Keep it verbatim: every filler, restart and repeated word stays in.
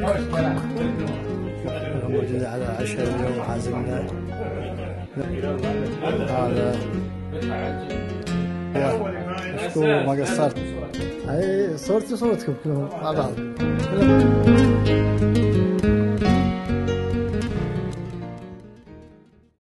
موجود على عشاء اليوم عازمنا. هذا يا شكو ما قصرت. اي صورتي صورتكم كلهم مع بعض.